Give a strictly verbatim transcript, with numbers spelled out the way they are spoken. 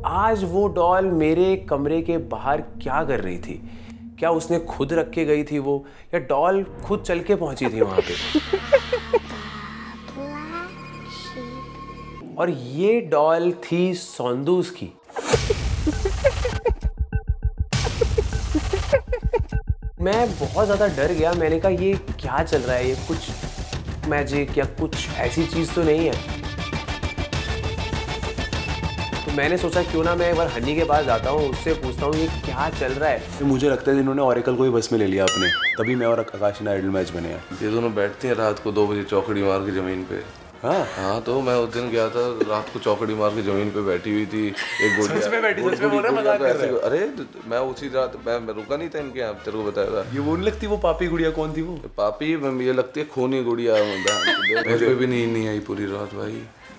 आज वो डॉल मेरे कमरे के बाहर क्या कर रही थी? क्या उसने खुद रख के गई थी वो, या डॉल खुद चल के पहुंची थी वहां पे? और ये डॉल थी सौंदूस की। मैं बहुत ज़्यादा डर गया। मैंने कहा ये क्या चल रहा है, ये कुछ मैजिक या कुछ ऐसी चीज़ तो नहीं है। तो मैंने सोचा क्यों ना मैं एक बार हनी के पास जाता हूँ, उससे पूछता हूँ ये क्या चल रहा है। मुझे लगता है इन्होंने ओरेकल को ही बस में ले लिया अपने, तभी मैं और आकाश ने आइडल मैच बने हैं। ये दोनों बैठते हैं रात को दो बजे चौकड़ी मार के जमीन पे। हाँ हाँ, तो मैं उस दिन गया था, रात को चौकड़ी मार के जमीन पे बैठी हुई थी एक गुड़िया। सच में बैठी? सच में बोल रहा है, मजाक कर रहे हो? अरे मैं उसी रात मैं, मैं रुका नहीं था इनके यहाँ, तेरे को बताया था। ये वो नहीं लगती वो पापी गुड़िया? कौन थी वो? पापी ये लगती है खूनी गुड़िया। मुझे भी नींद नहीं आई पूरी रात भाई।